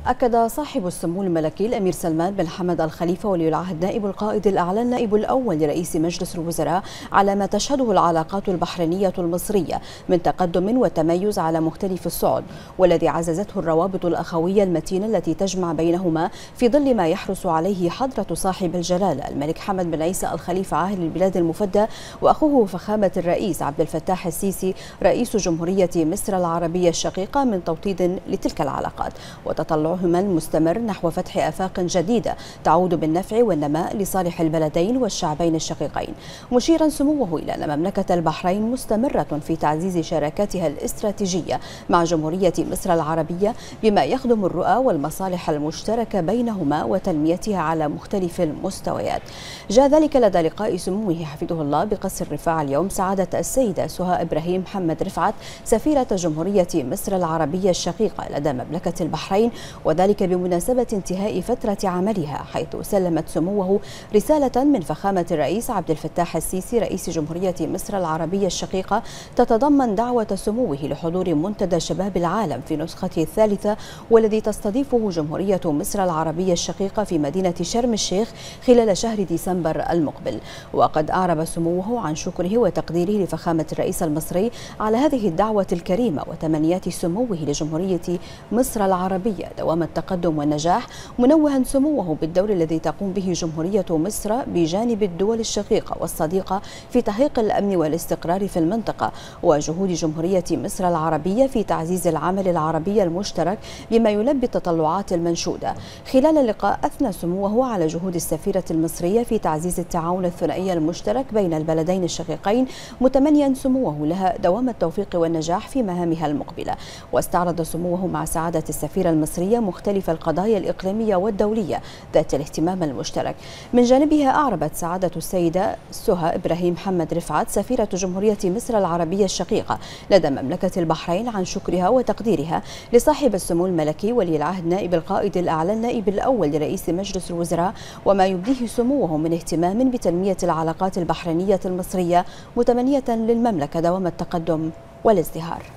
أكد صاحب السمو الملكي الأمير سلمان بن حمد الخليفة ولي العهد نائب القائد الأعلى النائب الأول لرئيس مجلس الوزراء على ما تشهده العلاقات البحرينية المصرية من تقدم وتميز على مختلف الصعد، والذي عززته الروابط الأخوية المتينة التي تجمع بينهما في ظل ما يحرص عليه حضرة صاحب الجلالة الملك حمد بن عيسى الخليفة عاهل البلاد المفدى وأخوه فخامة الرئيس عبد الفتاح السيسي رئيس جمهورية مصر العربية الشقيقة من توطيد لتلك العلاقات وتطلعهما المستمر نحو فتح آفاق جديدة تعود بالنفع والنماء لصالح البلدين والشعبين الشقيقين، مشيرا سموه إلى أن مملكة البحرين مستمرة في تعزيز شراكتها الاستراتيجية مع جمهورية مصر العربية بما يخدم الرؤى والمصالح المشتركة بينهما وتنميتها على مختلف المستويات. جاء ذلك لدى لقاء سموه حفظه الله بقصر الرفاع اليوم سعادة السيدة سهى إبراهيم محمد رفعت سفيرة جمهورية مصر العربية الشقيقة لدى مملكة البحرين، وذلك بمناسبة انتهاء فترة عملها، حيث سلمت سموه رسالة من فخامة الرئيس عبد الفتاح السيسي رئيس جمهورية مصر العربية الشقيقة تتضمن دعوة سموه لحضور منتدى شباب العالم في نسخته الثالثة، والذي تستضيفه جمهورية مصر العربية الشقيقة في مدينة شرم الشيخ خلال شهر ديسمبر المقبل. وقد أعرب سموه عن شكره وتقديره لفخامة الرئيس المصري على هذه الدعوة الكريمة وتمنيات سموه لجمهورية مصر العربية دوام التقدم والنجاح، منوها سموه بالدور الذي تقوم به جمهورية مصر بجانب الدول الشقيقة والصديقة في تحقيق الأمن والاستقرار في المنطقة، وجهود جمهورية مصر العربية في تعزيز العمل العربي المشترك بما يلبي التطلعات المنشودة. خلال اللقاء أثنى سموه على جهود السفيرة المصرية في تعزيز التعاون الثنائي المشترك بين البلدين الشقيقين، متمنيا سموه لها دوام التوفيق والنجاح في مهامها المقبلة. واستعرض سموه مع سعادة السفيرة المصرية مختلف القضايا الإقليمية والدولية ذات الاهتمام المشترك. من جانبها أعربت سعادة السيدة سهى إبراهيم محمد رفعت سفيرة جمهورية مصر العربية الشقيقة لدى مملكة البحرين عن شكرها وتقديرها لصاحب السمو الملكي ولي العهد نائب القائد الأعلى النائب الأول لرئيس مجلس الوزراء وما يبديه سموه من اهتمام بتنمية العلاقات البحرينية المصرية، متمنية للمملكة دوام التقدم والازدهار.